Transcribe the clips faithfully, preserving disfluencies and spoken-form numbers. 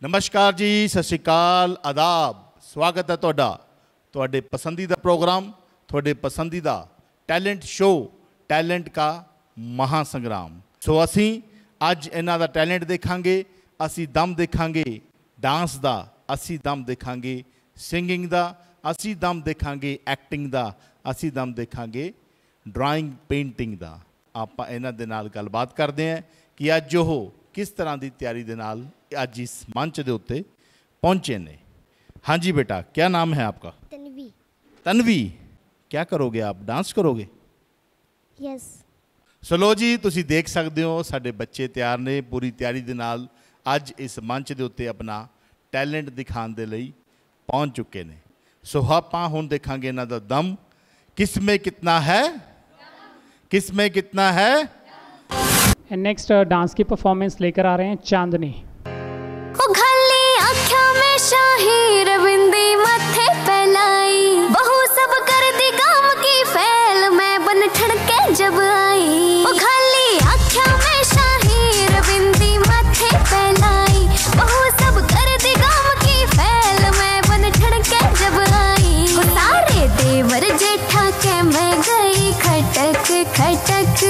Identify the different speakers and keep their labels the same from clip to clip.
Speaker 1: नमस्कार जी, सत श्री अकाल, आदाब, स्वागत है तुहाडा तुहाडे पसंदीदा प्रोग्राम, तुहाडे पसंदीदा टैलेंट शो टैलेंट का महासंग्राम। सो असी अज इन्हां दा टैलेंट देखांगे, असी दम देखांगे डांस दा, असी दम देखांगे सिंगिंग दा, असी दम देखांगे एक्टिंग दा, असी दम देखांगे ड्राइंग पेंटिंग दा। आपां इन्हां दे नाल गलबात करदे हैं कि अज ओह किस तरह की तैयारी दे नाल अज इस मंच के उत्ते पहुंचे ने। हाँ जी बेटा, क्या नाम है आपका?
Speaker 2: तन्वी।
Speaker 1: तन्वी, क्या करोगे आप? डांस करोगे?
Speaker 2: यस।
Speaker 1: चलो जी, तुसी देख सकते हो साडे बच्चे तैयार ने पूरी तैयारी दे नाल अज इस मंच के उत्ते अपना टैलेंट दिखाने दे लई पहुंच चुके ने। सो आपां हुण देखांगे इन्हां दा दम, किस में कितना है, किस में कितना है।
Speaker 3: एंड नेक्स्ट डांस की परफॉर्मेंस लेकर आ रहे हैं चांदनी।
Speaker 2: ओ घली आँखों में शाही रविंदी माथे पहलाई, बहु सब कर दी गाम की फैल, मैं बन ठड़के जब आई। ओ घली आँखों में शाही रविंदी माथे पहलाई, बहु सब कर दी गाम की फैल, मैं बन ठड़के जब आई। ओ सारे देवर जेठा के मैं गई खटक खटक,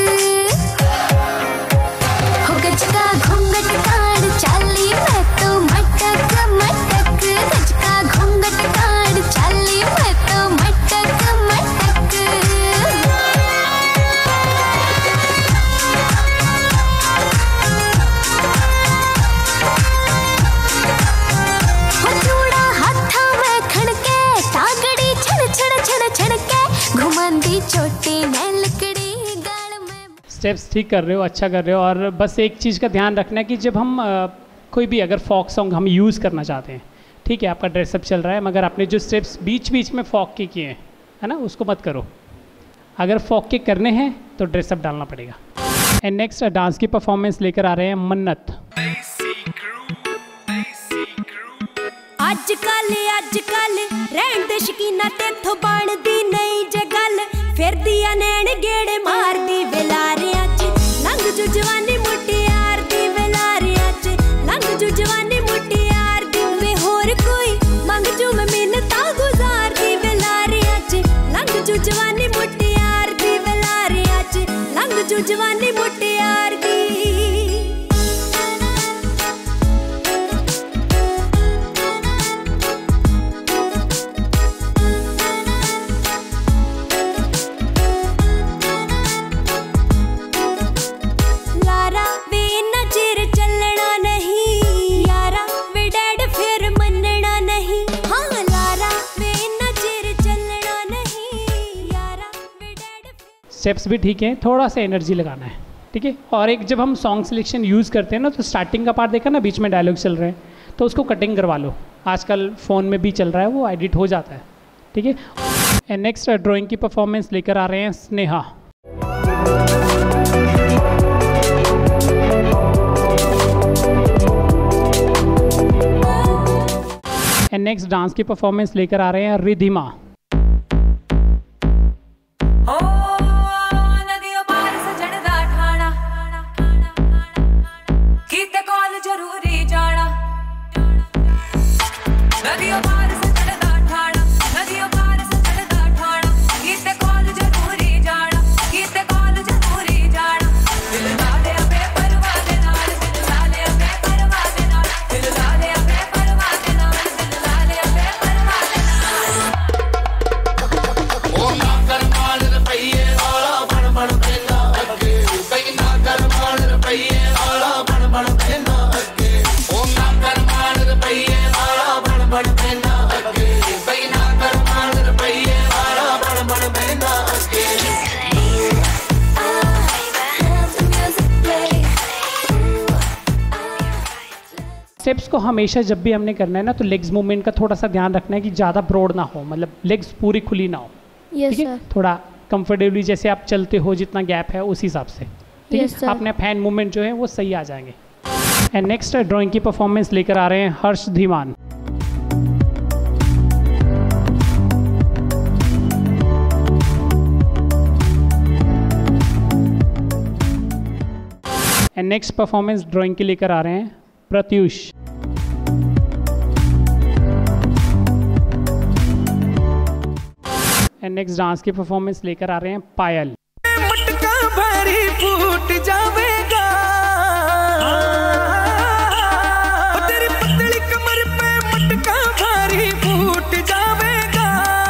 Speaker 2: गजका घूंघट काड़ चाली मैं तो मटक मटक, गजका घूंघट काड़ चाली मैं तो मटक मटक। हो चूड़ा हाथा में खड़के, तागड़ी छड़ छड़ छड़ छड़के, घुमांदी चोटी ने लकड़ी गाल में।
Speaker 3: स्टेप्स ठीक कर रहे हो, अच्छा कर रहे हो। और बस एक चीज़ का ध्यान रखना है कि जब हम आ, कोई भी अगर फॉक सॉन्ग हम यूज़ करना चाहते हैं, ठीक है, आपका ड्रेसअप चल रहा है, मगर आपने जो स्टेप्स बीच बीच में फॉक के किए हैं, है ना, उसको मत करो। अगर फॉक के करने हैं तो ड्रेसअप डालना पड़ेगा। एंड नेक्स्ट डांस की परफॉर्मेंस लेकर आ रहे हैं मन्नत।
Speaker 4: अजकल अजकल रहन दे शकीना तेथों बनदी नहीं जे गल, फिर दिया नैन गेड़े मार दी वेलारियां च, लंघ जू जवानी मुटियार दी वेलारियां च, लंघ जू जवानी मुटियार दी। वे होर कोई मंग जू मैं मिन्नतां गुजार दी वेलारियां च, लंघ जू जवानी मुटियार दी वेलारियां च, लंघ जू जवानी मुटियार दी।
Speaker 3: स्टेप्स भी ठीक है, थोड़ा सा एनर्जी लगाना है, ठीक है। और एक जब हम सॉन्ग सिलेक्शन यूज़ करते हैं ना, तो स्टार्टिंग का पार्ट देखा ना, बीच में डायलॉग चल रहे हैं, तो उसको कटिंग करवा लो। आजकल फ़ोन में भी चल रहा है, वो एडिट हो जाता है, ठीक है। एंड नेक्स्ट ड्राइंग की परफॉर्मेंस लेकर आ रहे हैं स्नेहा। एंड नेक्स्ट डांस की परफॉर्मेंस लेकर आ रहे हैं रिधिमा। स्टेप्स को हमेशा जब भी हमने करना है ना, तो लेग्स मूवमेंट का थोड़ा सा ध्यान रखना है कि ज़्यादा ब्रॉड ना हो, मतलब लेग्स पूरी खुली ना हो,
Speaker 2: यस
Speaker 3: ठीक है। थोड़ा कंफर्टेबली जैसे आप चलते हो, जितना गैप है उस हिसाब से, ठीक है। अपने हैंड मूवमेंट जो है वो सही आ जाएंगे। एंड नेक्स्ट ड्राइंग की परफॉर्मेंस लेकर आ रहे हैं Harsh Dhiman. And next performance drawing की लेकर आ रहे हैं प्रत्युष। एंड नेक्स्ट डांस की परफॉर्मेंस लेकर आ रहे हैं पायल।
Speaker 5: मटका भारी फूट जावेगा, तेरी पतली कमर पे मटका भारी फूट जावेगा,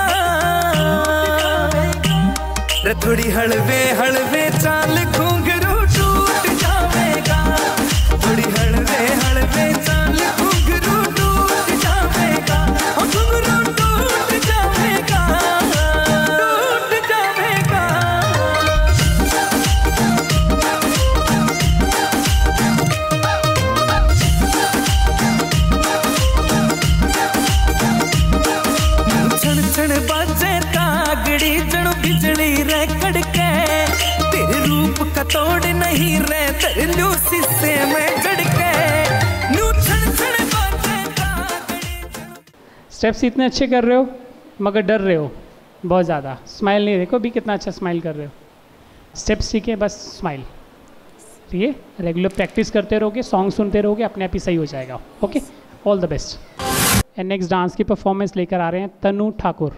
Speaker 5: रे थोड़ी हलवे हलवे चाल घुंघरू टूट जावेगा, थोड़ी हलवे हलवे चाल घुंघरू टूट जावेगा, घुंघरू टूट जावेगा, टूट जावेगा। छण छण बाजे कागड़ी जणो बिजली रे कड़के, तेरे रूप का तोड़ नहीं रे तरलू शीशे में जड़के, नू छण छण बाजे कागड़ी।
Speaker 3: स्टेप्स इतने अच्छे कर रहे हो मगर डर रहे हो बहुत ज़्यादा। स्माइल नहीं, देखो भी कितना अच्छा स्माइल कर रहे हो। स्टेप्स सीखे बस स्माइल, ठीक है। रेगुलर प्रैक्टिस करते रहोगे, सॉन्ग सुनते रहोगे, अपने आप ही सही हो जाएगा। Okay, all the best. And next dance की परफॉर्मेंस लेकर आ रहे हैं तनु ठाकुर।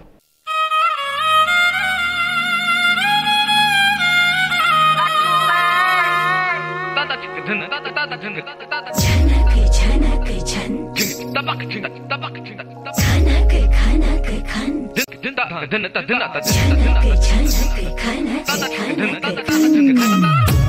Speaker 6: छनक छनक छन छनक खनक खन छनक छनक खनक खनक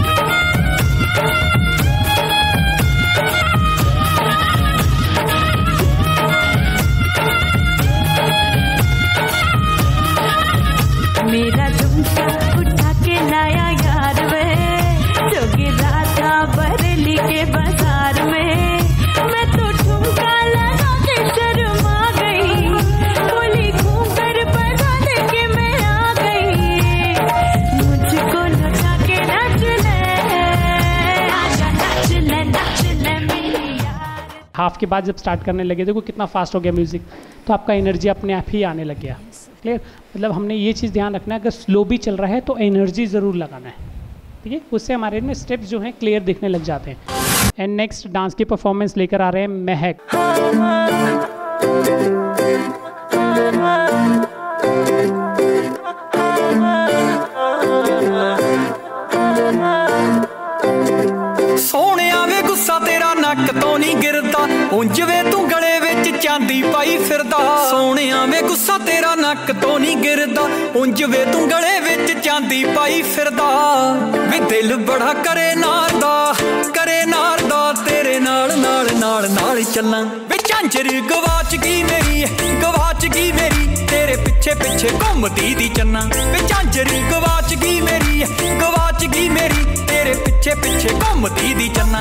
Speaker 6: मेरा झुमका उठा के लाया यार वे, जो गिरा था बरेली के बाजार में, मैं तो ठुमका लगा के शर्मा गई, बोली घूमकर बजा दे के मैं आ गई, मुझको लगा के नाच ले, आजा नाच ले नाच ले मेरी यार।
Speaker 3: हाफ के बाद जब स्टार्ट करने लगे, देखो कितना फास्ट हो गया म्यूज़िक, तो आपका एनर्जी अपने आप ही आने लग गया। क्लियर, मतलब हमने ये चीज़ ध्यान रखना है, अगर स्लो भी चल रहा है तो एनर्जी ज़रूर लगाना है, ठीक है। उससे हमारे ना स्टेप्स जो हैं क्लियर दिखने लग जाते हैं। एंड नेक्स्ट डांस की परफॉर्मेंस लेकर आ रहे हैं महक।
Speaker 5: सोने आवे गुस्सा तेरा नक तो नहीं गिरदा, उंज वे तू गले विच चांदी पाई फिरदा, सोने आवे गुस्सा तेरा नक तो नहीं गिरदा, उंज वे तू गले विच चांदी पाई फिरदा, वे दिल बड़ा करे नार दा, करे नार दा, तेरे नाल नाल नाल नाल चलां, वे झांझर गवाच गई मेरी गवाच गई मेरी, तेरे पिछे पिछे घूमदी दी चन्ना, वे झांझर गवाच गई मेरी गवाच गई मेरी, तेरे पिछे पिछे घूमदी दी चन्ना।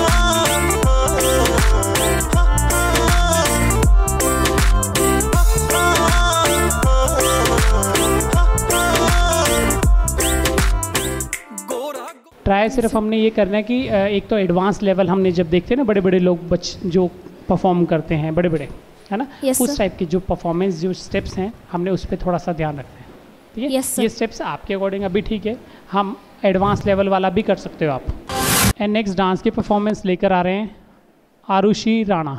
Speaker 3: ट्राई सिर्फ हमने ये करना है कि एक तो एडवांस लेवल हमने जब देखते हैं ना, बड़े बड़े लोग बच जो परफॉर्म करते हैं बड़े बड़े, है ना,
Speaker 2: yes,
Speaker 3: उस टाइप की जो परफॉर्मेंस जो स्टेप्स हैं हमने उस पर थोड़ा सा ध्यान रखना है, ठीक है।
Speaker 2: yes,
Speaker 3: ये स्टेप्स आपके अकॉर्डिंग अभी ठीक है, हम एडवांस लेवल वाला भी कर सकते हो आप। एंड नेक्स्ट डांस की परफॉर्मेंस लेकर आ रहे हैं आरुषि राणा।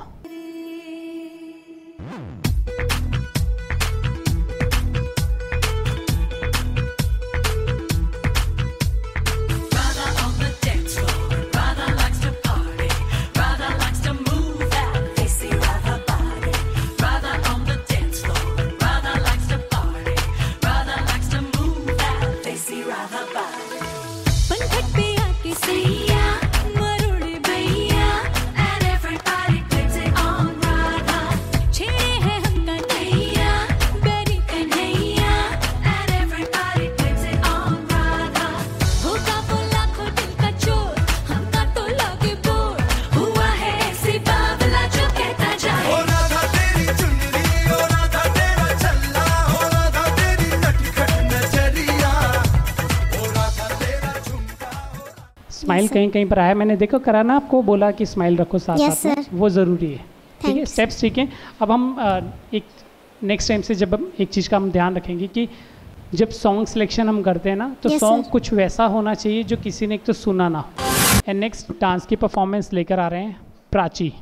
Speaker 4: पंखट पे आके सैया मरुड़ भैया, and everybody claims it on Radha, छेड़े है हमका नैया बेरी Kanhaiya, and everybody claims it on Radha, होगा वो लाखों दिल का चोर, हमका तो लगे बोर, हुआ है ऐसी बावला जो कहता जाए,
Speaker 5: ओ राधा तेरी चुनरी, ओ राधा तेरा चल्ला, ओ राधा तेरी नटखट नजरिया, ओ राधा तेरा झुमका।
Speaker 3: स्माइल कहीं कहीं पर आया, मैंने देखो करा ना, आपको बोला कि स्माइल रखो साथ
Speaker 2: Yes,
Speaker 3: साथ में,
Speaker 2: sir.
Speaker 3: वो ज़रूरी है, ठीक है।
Speaker 2: Thanks.
Speaker 3: स्टेप्स ठीक है। अब हम अ, एक नेक्स्ट टाइम से जब हम एक चीज़ का हम ध्यान रखेंगे कि जब सॉन्ग सिलेक्शन हम करते हैं ना, तो
Speaker 2: Yes,
Speaker 3: सॉन्ग
Speaker 2: sir.
Speaker 3: कुछ वैसा होना चाहिए जो किसी ने एक तो सुना ना हो। एंड नेक्स्ट डांस की परफॉर्मेंस लेकर आ रहे हैं प्राची।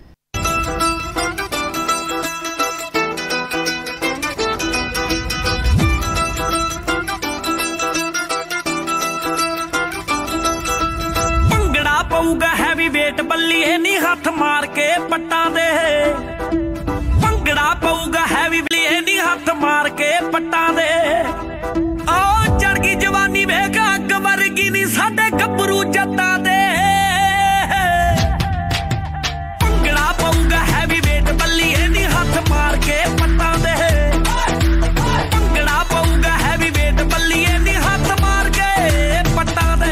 Speaker 7: ਪਊਗਾ ਹੈਵੀ ਵੇਟ ਬੱਲੀਏ ਨੀ ਹੱਥ ਮਾਰ ਕੇ ਪੱਟਾਂ ਦੇ ਭੰਗੜਾ ਪਊਗਾ ਹੈਵੀ ਬੱਲੀਏ ਨੀ ਹੱਥ ਮਾਰ ਕੇ ਪੱਟਾਂ ਦੇ ਓ ਚੜ ਗਈ ਜਵਾਨੀ ਵੇਖ ਅੱਗ ਵਰਗੀ ਨੀ ਸਾਡੇ ਗੱਭਰੂ ਜੱਟਾਂ ਦੇ ਭੰਗੜਾ ਪਊਗਾ ਹੈਵੀ ਵੇਟ ਬੱਲੀਏ ਨੀ ਹੱਥ ਮਾਰ ਕੇ ਪੱਟਾਂ ਦੇ ਭੰਗੜਾ ਪਊਗਾ ਹੈਵੀ ਵੇਟ ਬੱਲੀਏ ਨੀ ਹੱਥ ਮਾਰ ਕੇ ਪੱਟਾਂ ਦੇ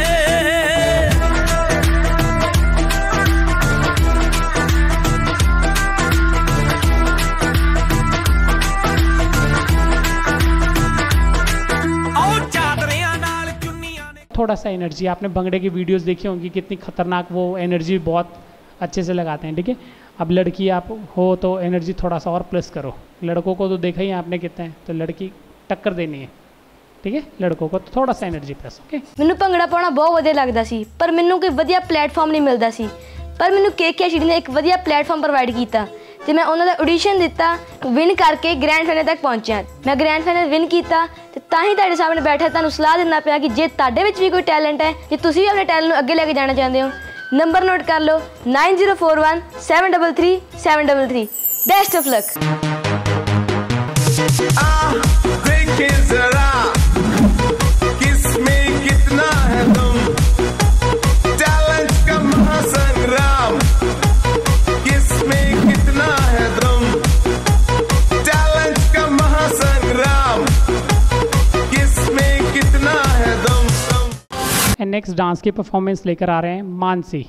Speaker 3: थोड़ा सा एनर्जी, आपने भंगड़े की वीडियोस देखी होंगी कितनी खतरनाक वो एनर्जी बहुत अच्छे से लगाते हैं, ठीक है। अब लड़की आप हो तो एनर्जी थोड़ा सा और प्लस करो। लड़कों को तो देखा ही आपने कितना है, तो लड़की टक्कर देनी है, ठीक है। लड़कों को तो थोड़ा सा एनर्जी प्लस, ओके।
Speaker 8: ਮੈਨੂੰ ਭੰਗੜਾ ਪਾਉਣਾ ਬਹੁਤ ਵਧੀਆ ਲੱਗਦਾ ਸੀ, ਪਰ ਮੈਨੂੰ ਕੋਈ ਵਧੀਆ ਪਲੇਟਫਾਰਮ ਨਹੀਂ ਮਿਲਦਾ ਸੀ। ਪਰ ਮੈਨੂੰ ਕੇਕੇ ਸ਼ੀਡੀ ਨੇ ਇੱਕ ਵਧੀਆ ਪਲੇਟਫਾਰਮ ਪ੍ਰੋਵਾਈਡ ਕੀਤਾ ਤੇ ਮੈਂ ਉਹਨਾਂ ਦਾ ਆਡੀਸ਼ਨ ਦਿੱਤਾ, ਵਿਨ ਕਰਕੇ ਗ੍ਰੈਂਡ ਫਾਈਨਲ ਤੱਕ ਪਹੁੰਚਿਆ। ਮੈਂ ਗ੍ਰੈਂਡ ਫਾਈਨਲ ਵਿਨ ਕੀਤਾ ਤੇ ਤਾਂ ਹੀ ਤੁਹਾਡੇ ਸਾਹਮਣੇ ਬੈਠਾ ਤੁਹਾਨੂੰ ਸਲਾਹ ਦਿੰਦਾ ਪਿਆ ਕਿ ਜੇ ਤੁਹਾਡੇ ਵਿੱਚ ਵੀ ਕੋਈ ਟੈਲੈਂਟ ਹੈ, ਜੇ ਤੁਸੀਂ ਵੀ ਆਪਣੇ ਟੈਲੈਂਟ ਨੂੰ ਅੱਗੇ ਲੈ ਕੇ ਜਾਣਾ ਚਾਹੁੰਦੇ ਹੋ, ਨੰਬਰ ਨੋਟ ਕਰ ਲਓ nine zero four one seven three three seven three three. Best of luck.
Speaker 9: किसमें कितना है दम, टैलेंट का महासंग्राम, किसमें कितना है दम, टैलेंट का महासंग्राम, किसमें कितना है दम।
Speaker 3: एंड नेक्स्ट डांस की परफॉर्मेंस लेकर आ रहे हैं मानसी।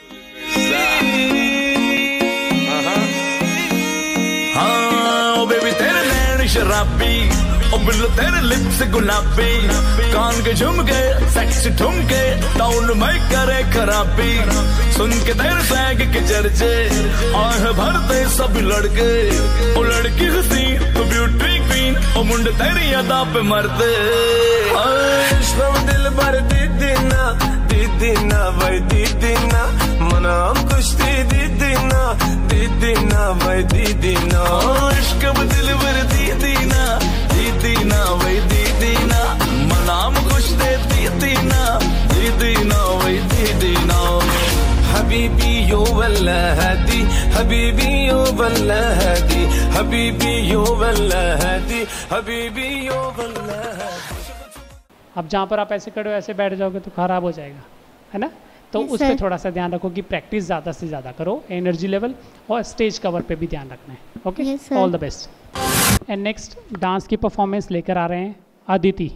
Speaker 5: हाँ बेबी तेरे नैन शराबी, ओ बिल्लो तेरे लिप्स गुलाबी, कान के झुमके सेक्स ठुमके टाउन में करे खराबी, सुन के तेरे सैग के चर्चे आह भरते सब लड़के, ओ लड़की हसी तो ब्यूटी क्वीन, ओ मुंडे तेरी अदा पे मरते।
Speaker 9: विश्व दिल भर दीदी ना दीदी ना भाई दीदी ना, मना खुश थी दीदी ना दीदी ना भाई दीदी ना, इश्क दिल भर दीदी ना दीदी ना भाई दीदी ना, मनाम खुश दे दीदी ना दीदी ना भाई दीदी ना। हबीबी यो वल्ला हदी, हबीबी यो वल्ला हदी, हबीबी यो वल्ला हदी, हबीबी यो वल्ला हदी।
Speaker 3: अब जहाँ पर आप ऐसे खड़े हो ऐसे बैठ जाओगे तो खराब हो जाएगा, है ना। तो
Speaker 8: yes,
Speaker 3: उस पर थोड़ा सा ध्यान रखो कि प्रैक्टिस ज़्यादा से ज़्यादा करो, एनर्जी लेवल और स्टेज कवर पे भी ध्यान रखना है, okay. All the best. And next dance की परफॉर्मेंस लेकर आ रहे हैं अदिति।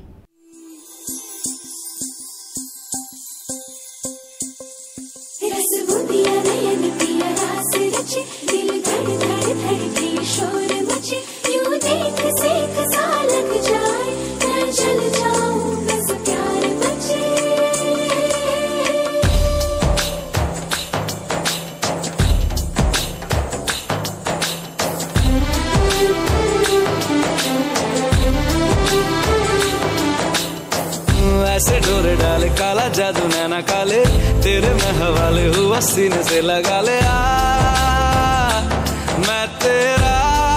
Speaker 5: ऐसे डोरे डाले काला जादू नैना काले, तेरे में हवाले हुआ सीने से लगा ले, आ मैं तेरा,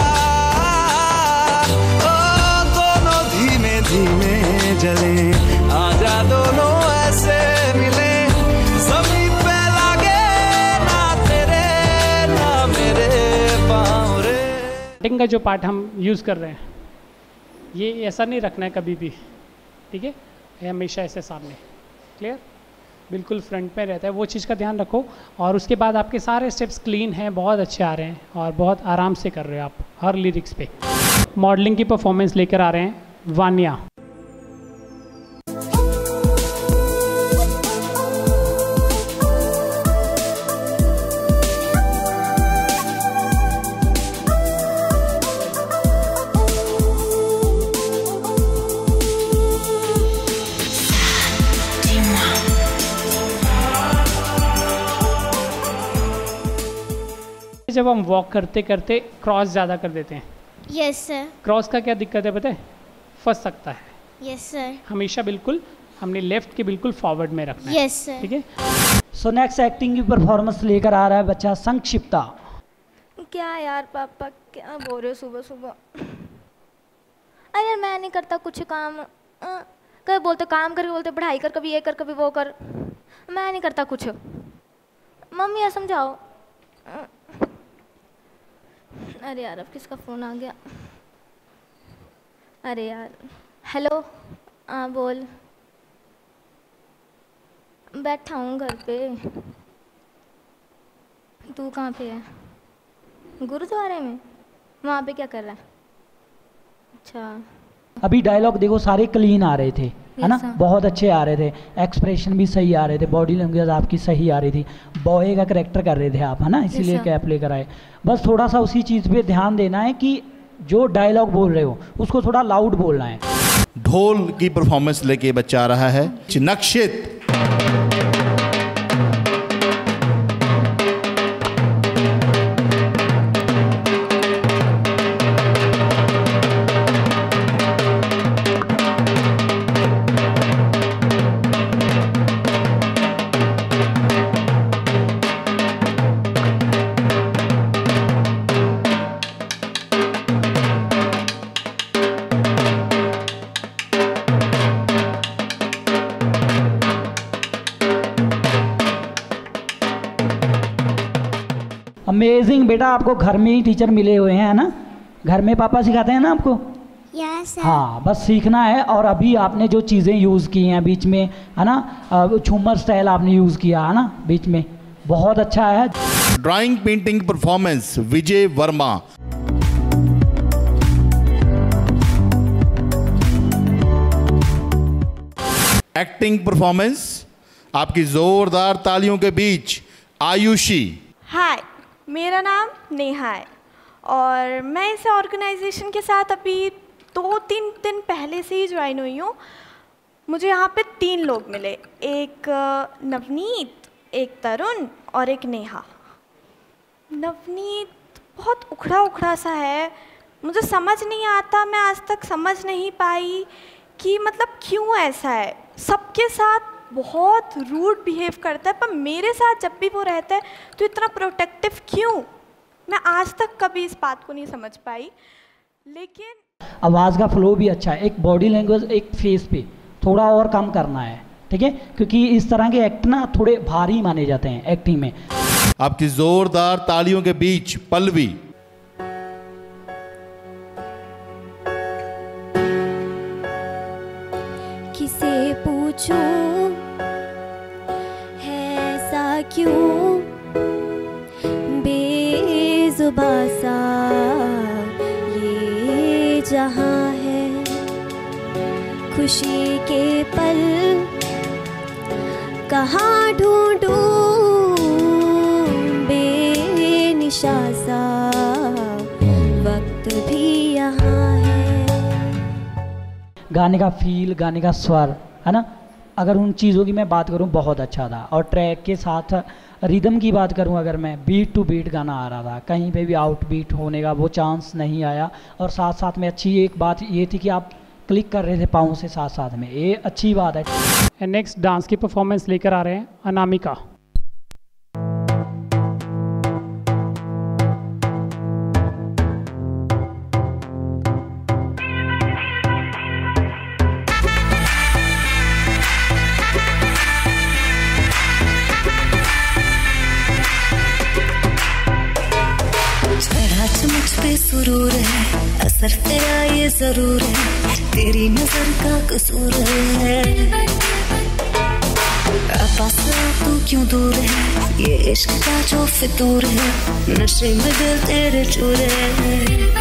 Speaker 5: ओ दोनों धीमे धीमे जले, आजा दोनों ऐसे मिले, जमीन पे लागे ना तेरे ना मेरे पाँव रे।
Speaker 3: कटिंग का जो पार्ट हम यूज़ कर रहे हैं ये ऐसा नहीं रखना है कभी भी, ठीक है। हमेशा ऐसे सामने, क्लियर, बिल्कुल फ्रंट में रहता है, वो चीज़ का ध्यान रखो। और उसके बाद आपके सारे स्टेप्स क्लीन हैं, बहुत अच्छे आ रहे हैं और बहुत आराम से कर रहे हो आप हर लिरिक्स पे। मॉडलिंग की परफॉर्मेंस लेकर आ रहे हैं वानिया। जब हम वॉक करते करते क्रॉस ज़्यादा कर देते हैं,
Speaker 2: यस सर।
Speaker 3: क्रॉस का क्या दिक्कत है पता है, फंस सकता है।
Speaker 2: Yes sir.
Speaker 3: हमेशा बिल्कुल हमने लेफ्ट के बिल्कुल फॉरवर्ड में रखना है।
Speaker 2: Yes sir.
Speaker 3: ठीक है।
Speaker 10: सो नेक्स्ट एक्टिंग की परफॉर्मेंस लेकर आ रहा है बच्चा संक्षिप्ता।
Speaker 8: क्या यार पापा क्या बोल रहे हो सुबह सुबह? अरे यार मैं नहीं करता कुछ काम, कभी बोलते काम कर, बोलते पढ़ाई कर, कभी ये कर कभी वो कर, मैं नहीं करता कुछ। मम्मी यार समझाओ। अरे यार अब किसका फ़ोन आ गया। अरे यार हेलो, हाँ बोल। बैठा हूँ घर पे। तू कहाँ पे है? गुरुद्वारे में? वहाँ पे क्या कर रहा है? अच्छा।
Speaker 10: अभी डायलॉग देखो सारे क्लीन आ रहे थे, है ना, बहुत अच्छे आ रहे थे, एक्सप्रेशन भी सही आ रहे थे, बॉडी लैंग्वेज आपकी सही आ रही थी, बॉय का कैरेक्टर कर रहे थे आप, है ना, इसीलिए कैप लेकर आए। बस थोड़ा सा उसी चीज़ पे ध्यान देना है कि जो डायलॉग बोल रहे हो उसको थोड़ा लाउड बोलना है।
Speaker 1: ढोल की परफॉर्मेंस लेके बच्चा आ रहा है नक्षित।
Speaker 10: अमेजिंग बेटा, आपको घर में ही टीचर मिले हुए हैं, है ना, घर में पापा सिखाते हैं ना आपको?
Speaker 11: यस।
Speaker 10: हाँ बस सीखना है। और अभी आपने जो चीज़ें यूज़ की हैं बीच में, है ना, झूमर स्टाइल आपने यूज़ किया है ना बीच में, बहुत अच्छा है।
Speaker 1: Drawing painting performance Vijay Verma. Acting performance आपकी जोरदार तालियों के बीच आयुषी।
Speaker 12: हाय, मेरा नाम नेहा है और मैं इस ऑर्गेनाइजेशन के साथ अभी दो तीन दिन पहले से ही ज्वाइन हुई हूँ। मुझे यहाँ पे तीन लोग मिले, एक नवनीत, एक तरुण और एक नेहा। नवनीत बहुत उखड़ा उखड़ा सा है, मुझे समझ नहीं आता, मैं आज तक समझ नहीं पाई कि मतलब क्यों ऐसा है। सबके साथ बहुत रूड बिहेव करता है, पर मेरे साथ जब भी वो रहता है तो इतना प्रोटेक्टिव क्यों, मैं आज तक कभी इस बात को नहीं समझ पाई। लेकिन
Speaker 10: आवाज़ का फ्लो भी अच्छा है, एक बॉडी लैंग्वेज, एक फेस पे थोड़ा और कम करना है, ठीक है, क्योंकि इस तरह के एक्ट ना थोड़े भारी माने जाते हैं एक्टिंग में।
Speaker 1: आपकी जोरदार तालियों के बीच पल्लवी।
Speaker 4: किसे पूछूं ऐसा क्यों बेजुबां सा ये जहां है, खुशी के पल कहाँ ढूंढूं बेनिशा सा वक्त भी यहाँ है।
Speaker 10: गाने का फील, गाने का स्वर, है ना, अगर उन चीज़ों की मैं बात करूं बहुत अच्छा था। और ट्रैक के साथ रिदम की बात करूं, अगर मैं बीट टू बीट गाना आ रहा था, कहीं पे भी आउट बीट होने का वो चांस नहीं आया। और साथ साथ में अच्छी एक बात ये थी कि आप क्लिक कर रहे थे पाँव से साथ साथ में, ये अच्छी बात है।
Speaker 3: एंड नेक्स्ट डांस की परफॉर्मेंस लेकर आ रहे हैं अनामिका।
Speaker 13: मुझ पे सुरूर है, असर तेरा ये जरूर है, तेरी नजर का कसूर है। पास तू क्यों दूर है, ये इश्क का जो फितूर है, नशे में दिल तेरे चूर है।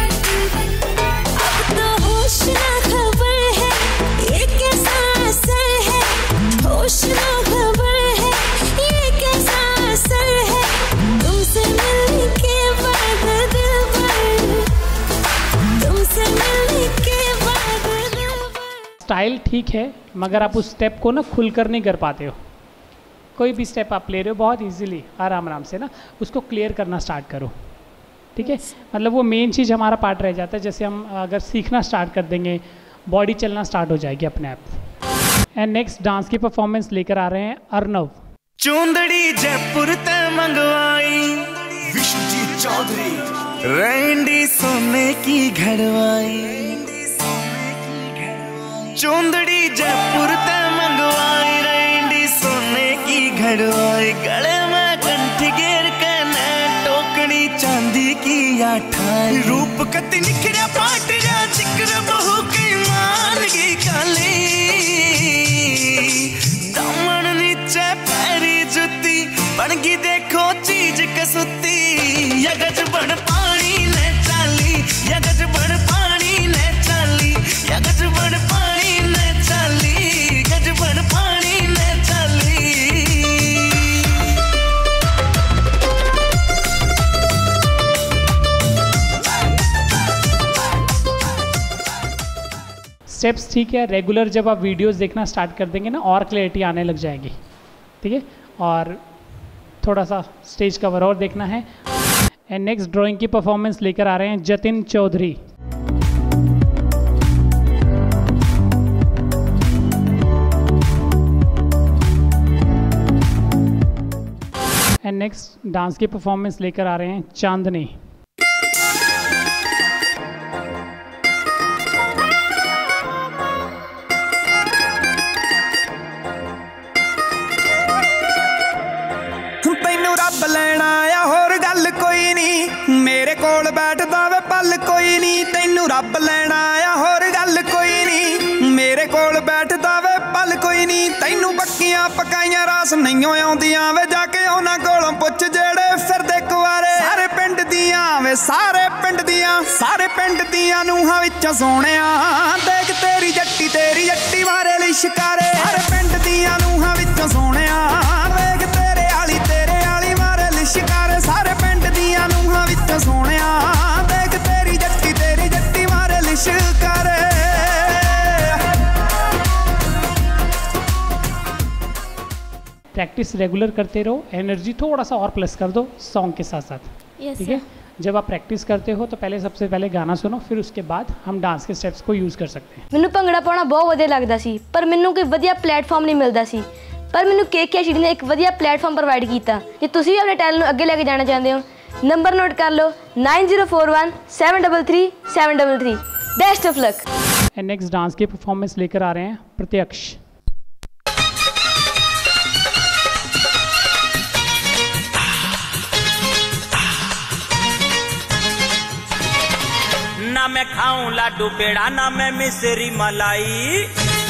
Speaker 13: अब तो होश ना खबर है, ये कैसा असर है, होश ना खबर है, ये कैसा असर है, तुमसे मिलने के बाद दिल भर, तुमसे मिलने के बाद दिल भर।
Speaker 3: स्टाइल ठीक है मगर आप उस स्टेप को ना खुलकर नहीं कर पाते हो। कोई भी स्टेप आप ले रहे हो बहुत इजीली आराम आराम से ना उसको क्लियर करना स्टार्ट करो, ठीक है। मतलब वो मेन चीज़ हमारा पार्ट रह जाता है। जैसे हम अगर सीखना स्टार्ट कर देंगे बॉडी चलना स्टार्ट हो जाएगी अपने आप। एंड नेक्स्ट डांस की परफॉर्मेंस लेकर आ रहे हैं अर्नव।
Speaker 14: चुंदड़ी जयपुर ते मंगवाई विश्वजीत चौधरी, रैंडी सोने की घड़वाई, चुंदड़ी जयपुर ते मंगवाई, रैंडी सोने की घड़वाई, गले में कंठी किया ठाई रूप कति निखरा पाटरा जिक्र बहु के मान गई काली दामन नीचे पैरी जुती बन गई देखो चीज कसुती या गज बन पानी ने चाली या गज बन पानी ने चाली या गज बन पानी ने चाली गज बन पानी ने चाली
Speaker 3: स्टेप्स ठीक है। रेगुलर जब आप वीडियोस देखना स्टार्ट कर देंगे ना और क्लैरिटी आने लग जाएगी, ठीक है। और थोड़ा सा स्टेज कवर और देखना है। एंड नेक्स्ट ड्राइंग की परफॉर्मेंस लेकर आ रहे हैं Jatin Chaudhary. And next dance की परफॉर्मेंस लेकर आ रहे हैं चांदनी।
Speaker 5: रब लैना आया होर गल कोई नहीं मेरे कोल बैठदा वे पल कोई नहीं तैनू रब लैना आया होर गल कोई नहीं मेरे कोल बैठदा वे पल कोई नहीं तैनू पक्कियां पकाइयां रास नहीं आउंदियां वे जाके उन्हां कोलों पुੱਛ जेड़े फिरदे कुआरे सारे पिंड दियां वे सारे पिंड दियां सारे पिंड दियां नूहां विचों सोहणिया देख तेरी जट्टी तेरी जट्टी मारे लिशकारे सारे पिंड दियां नूहां विचों सोहणिया देख तेरे आली तेरे आली मारे लिशकारे सारे पिंड दियां नूहां विचों सोहणिया देख तेरी जट्टी तेरी जट्टी मारे लिशकारे।
Speaker 3: प्रैक्टिस रेगुलर करते रहो, एनर्जी थोड़ा सा और प्लस कर दो सॉन्ग के साथ साथ, ठीक है। जब आप प्रैक्टिस करते हो तो पहले सबसे पहले गाना सुनो, फिर उसके बाद हम डांस के स्टेप्स को यूज़ कर सकते हैं।
Speaker 8: ਮੈਨੂੰ ਭੰਗੜਾ ਪਾਉਣਾ ਬਹੁਤ ਵਧੀਆ ਲੱਗਦਾ ਸੀ ਪਰ ਮੈਨੂੰ ਕੋਈ ਵਧੀਆ ਪਲੇਟਫਾਰਮ ਨਹੀਂ ਮਿਲਦਾ ਸੀ ਪਰ ਮੈਨੂੰ ਕੇਕੇ ਨੇ ਇੱਕ ਵਧੀਆ ਪਲੇਟਫਾਰਮ ਪ੍ਰੋਵਾਈਡ ਕੀਤਾ। ਜੇ ਤੁਸੀਂ ਵੀ ਆਪਣੇ ਟੈਲੈਂਟ ਨੂੰ ਅੱਗੇ ਲੈ ਕੇ ਜਾਣਾ ਚਾਹੁੰਦੇ ਹੋ ਨੰਬਰ ਨੋਟ ਕਰ ਲਓ nine zero four one seven three three seven three three. Best of luck.
Speaker 3: And next dance की परफॉर्मेंस लेकर आ रहे हैं प्रत्यक्ष।
Speaker 7: ना मैं खाऊं लाडू पेड़ा ना मैं मिसरी मलाई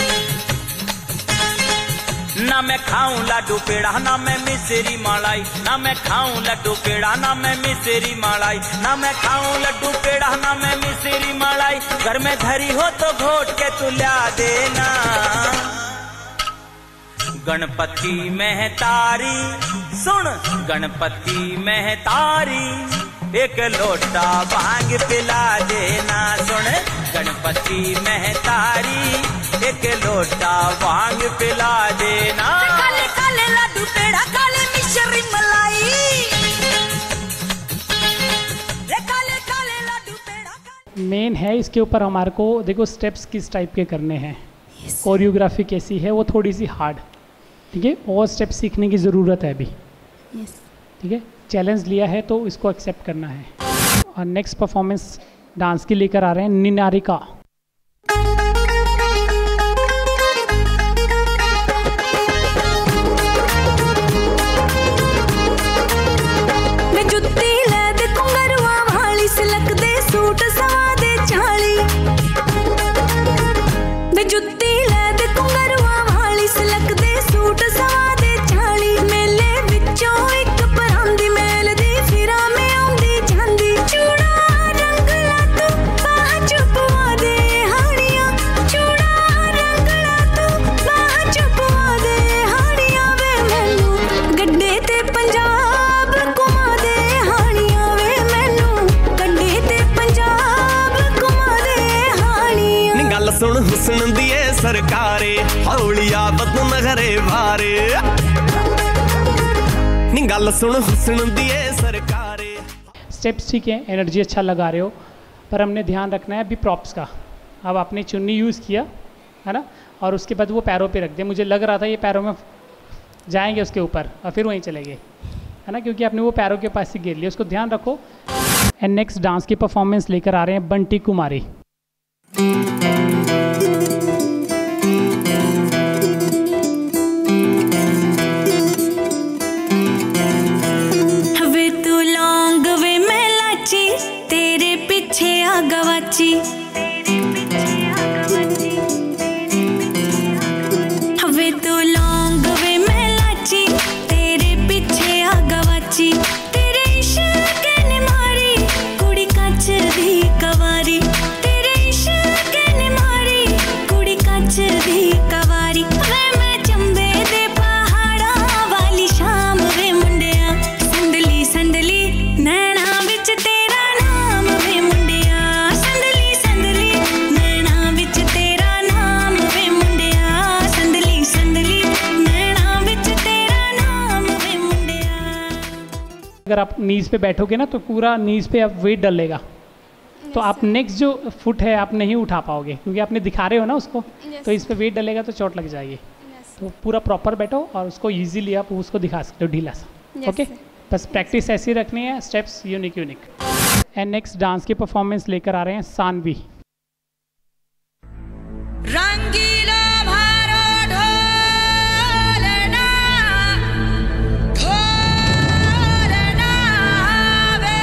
Speaker 7: ना मैं खाऊं लाडू पेड़ा ना मैं मिसरी मलाई ना मैं खाऊं लड्डू पेड़ा ना मैं मिसरी मलाई ना मैं खाऊं लड्डू पेड़ा ना मैं मिसरी मलाई घर में धरी हो तो घोट के तू ला देना गणपति महतारी सुन गणपति महतारी एक लोटा भांग पिला देना सुन गणपति महतारी एक लोटा भांग पिला देना
Speaker 4: काले काले लाडू पेड़ा काले मिश्री मलाई रे काले काले लाडू पेड़ा।
Speaker 3: मेन है इसके ऊपर हमारे को देखो स्टेप्स किस टाइप के करने हैं, कोरियोग्राफी कैसी है वो थोड़ी सी हार्ड, ठीक है। और स्टेप सीखने की ज़रूरत है अभी, ठीक है। चैलेंज लिया है तो इसको एक्सेप्ट करना है। और नेक्स्ट परफॉर्मेंस डांस की लेकर आ रहे हैं निनारिका।
Speaker 4: मैं जुत्ती ले दे कुंगरुआ वाली सिलक दे सूट सवा दे चाली मैं जुत्ती ले दे कुंगरुआ वाली सिलक दे सूट सवा दे चाली मेले विचों एक परांदी मेल दी फिरा में आउंदी ਜਾਂਦੀ चूड़ा रंग ला तू बाह चुपवा दे हाड़ियां चूड़ा रंग ला तू बाह चुपवा दे हाड़ियां वे मैनू गड्डे ते पंजाब घुमा दे हाड़ियां वे मैनू गड्डे ते पंजाब घुमा दे हाड़ियां।
Speaker 14: नी गल सुन हुस्न दी ए सरकारे हौलिया बदन नगरे भारे नी गल सुन हुस्न दी ए सरकारे।
Speaker 3: स्टेप्स ठीक है, एनर्जी अच्छा लगा रहे हो पर हमने ध्यान रखना है अभी प्रॉप्स का। अब आपने चुन्नी यूज़ किया है ना और उसके बाद वो पैरों पे रख दिया, मुझे लग रहा था ये पैरों में जाएंगे उसके ऊपर और फिर वहीं चले गए है ना, क्योंकि आपने वो पैरों के पास ही गिर लिया, उसको ध्यान रखो। एंड नेक्स्ट डांस की परफॉर्मेंस लेकर आ रहे हैं बंटी कुमारी।
Speaker 4: वे तू लौंग वे मैं लाची
Speaker 3: अगर आप नीज पे बैठोगे ना तो पूरा नीज पे आप वेट डलेगा, तो आप नेक्स्ट जो फुट है आप नहीं उठा पाओगे क्योंकि आपने दिखा रहे हो ना उसको, तो इस पे वेट डलेगा तो चोट लग जाएगी। तो पूरा प्रॉपर बैठो और उसको इजीली आप उसको दिखा सकते हो ढीला सा। ओके, बस प्रैक्टिस ऐसी रखनी है, steps unique unique. And next dance की परफॉर्मेंस लेकर आ रहे हैं सानवी।
Speaker 11: रंगीला भारो ढोलना ढोलना वे,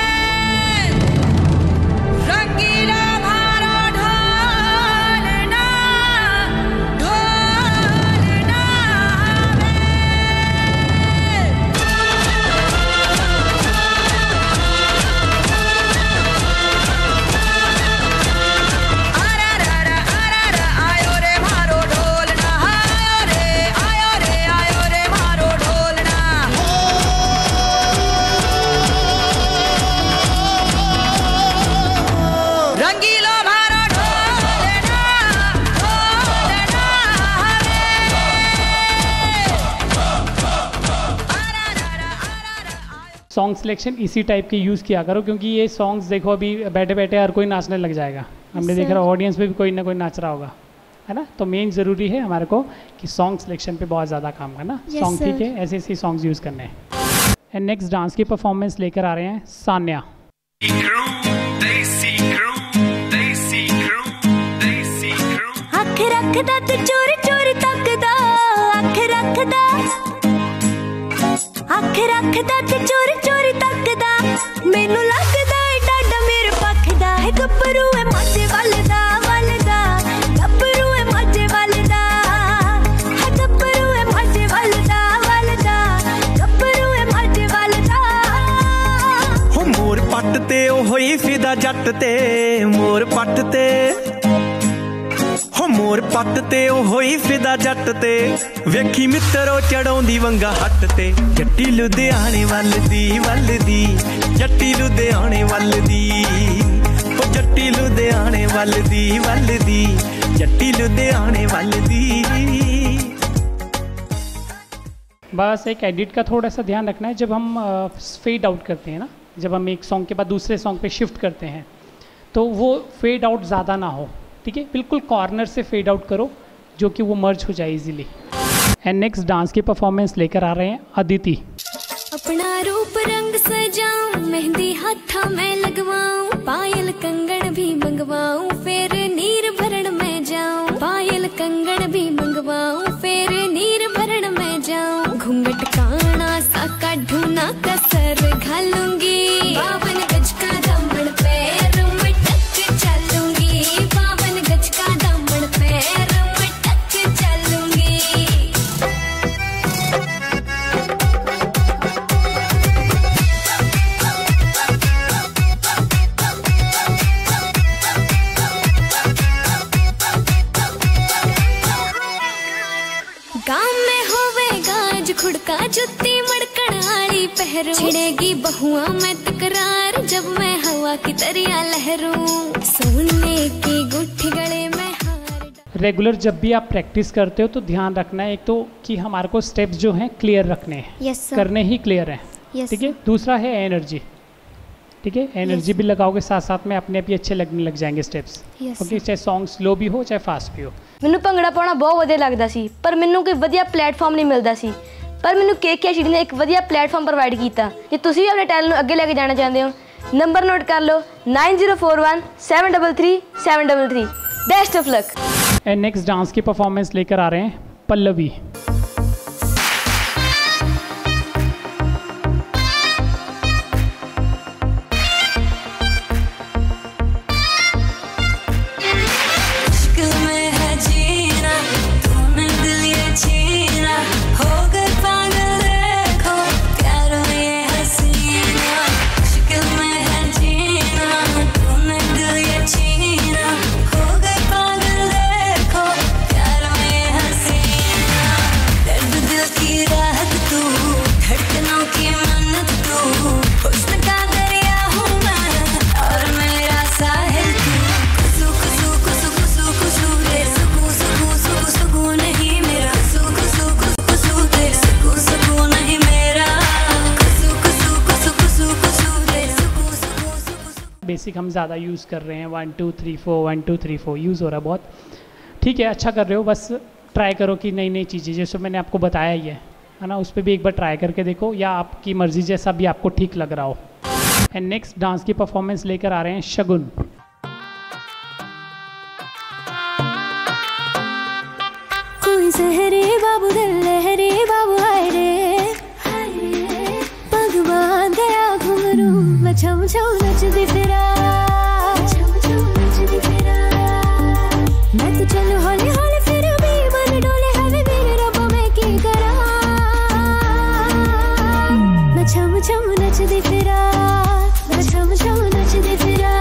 Speaker 11: रंगीला भारो ढोलना ढोलना
Speaker 3: सॉन्ग सिलेक्शन इसी टाइप के यूज़ किया करो क्योंकि ये सॉन्ग्स देखो अभी बैठे बैठे हर कोई नाचने लग जाएगा। हमने देखा रहा ऑडियंस में भी कोई ना कोई नाच रहा होगा, है ना। तो मेन ज़रूरी है हमारे को कि सॉन्ग सिलेक्शन पे बहुत ज़्यादा काम करना। सॉन्ग ठीक है, ऐसे ऐसे सॉन्ग्स यूज़ करने हैं। एंड नेक्स्ट डांस की परफॉर्मेंस लेकर आ रहे हैं सान्या।
Speaker 4: अख रखदा तू चोरी चोरी तकदा, अख रखदा अख रखदा तू चोरी चोरी तकदा, मैनू लगदा है डाडा मेरे पखदा है। गब्बरू है माजे वलदा वलदा, गब्बरू है माजे वलदा है, गब्बरू है माजे वलदा वलदा, गब्बरू है माजे वलदा।
Speaker 5: हो मोर पट ते ओ होई फिदा जट ते, मोर पट ते हो मोर पट ते ओ होई फिदा जट ते, वेखी मित्रो चढ़ाउंदी वंगा हट ते। जट्टी लुधियाने वल दी वल दी, जट्टी लुधियाने वल दी, ओ जट्टी लुधियाने वल दी वल दी, जट्टी लुधियाने वल दी।
Speaker 3: बस एक एडिट का थोड़ा सा ध्यान रखना है जब हम फेड आउट करते हैं ना, जब हम एक सॉन्ग के बाद दूसरे सॉन्ग पे शिफ्ट करते हैं तो वो फेड आउट ज़्यादा ना हो, ठीक है। बिल्कुल कॉर्नर से फेड आउट करो जो कि वो मर्ज हो जाए इजीली। एंड नेक्स्ट डांस की परफॉर्मेंस लेकर आ रहे हैं अदिति।
Speaker 2: अपना रूप रंग सजाऊं, मेहंदी हाथा में लगवाऊं, पायल कंगन भी मंगवाऊं, फिर नीर भरण में जाऊं, पायल कंगन भी मंगवाऊं, फिर नीर भरण में जाऊं, घूंघट काना सा काढूं ना कसर घालूंगी, बावन गज का दामन पैर में टक चलूंगी, बावन गज का दामन पैर में टक चलूंगी। गाँव में होवेगा आज खुड़का जुत्ती मड़कण आली पहरू, छिड़ेगी बहुआ में तकरार जब मैं हवा की तरिया लहरूं, सोने की गुट्ठी गले में हार।
Speaker 3: रेगुलर जब भी आप प्रैक्टिस करते हो तो ध्यान रखना है एक तो कि हमारे को स्टेप्स जो हैं क्लियर रखने हैं,
Speaker 2: yes,
Speaker 3: करने ही क्लियर हैं,
Speaker 2: yes,
Speaker 3: ठीक है। दूसरा है एनर्जी, ठीक है। एनर्जी yes, भी लगाओगे साथ साथ में अपने आप ही अच्छे लगने लग जाएंगे स्टेप्स,
Speaker 2: yes,
Speaker 3: ओके। चाहे सॉन्ग स्लो भी हो चाहे फास्ट भी हो।
Speaker 8: ਮੈਨੂੰ ਭੰਗੜਾ ਪਾਉਣਾ ਬਹੁਤ ਵਧੀਆ ਲੱਗਦਾ ਸੀ ਪਰ ਮੈਨੂੰ ਕੋਈ ਵਧੀਆ ਪਲੇਟਫਾਰਮ ਨਹੀਂ ਮਿਲਦਾ ਸੀ, ਪਰ ਮੈਨੂੰ ਕੇਕੇ ਸ਼ੀਡੀ ਨੇ ਇੱਕ ਵਧੀਆ ਪਲੇਟਫਾਰਮ ਪ੍ਰੋਵਾਈਡ ਕੀਤਾ। ਜੇ ਤੁਸੀਂ ਵੀ ਆਪਣੇ ਟੈਲੈਂਟ ਨੂੰ ਅੱਗੇ ਲੈ ਕੇ ਜਾਣਾ ਚਾਹੁੰਦੇ ਹੋ ਨੰਬਰ ਨੋਟ ਕਰ ਲਓ nine zero four one seven three three seven three three. Best of luck.
Speaker 3: And next dance की परफॉर्मेंस लेकर आ रहे हैं पल्लवी। बेसिक हम ज़्यादा यूज़ कर रहे हैं, one two three four one two three four use हो रहा है बहुत। ठीक है, अच्छा कर रहे हो, बस ट्राई करो कि नई नई चीज़ें जैसे मैंने आपको बताया ही है है ना, उस पर भी एक बार ट्राई करके देखो, या आपकी मर्ज़ी जैसा भी आपको ठीक लग रहा हो। एंड नेक्स्ट डांस की परफॉर्मेंस लेकर आ रहे हैं शगुन।
Speaker 13: कोई सहरे बाबू दिल लहरे बाबू हाय रे, भगवान दया घुंघरू मैं छम छम नचदी फिरा, मैं तो चलूं हौली हौली फिर भी मन डोले हवे मेरे रब्बा मैं की करा, मैं छम छम नचदी फिरा, मैं छम छम नचदी फिरा।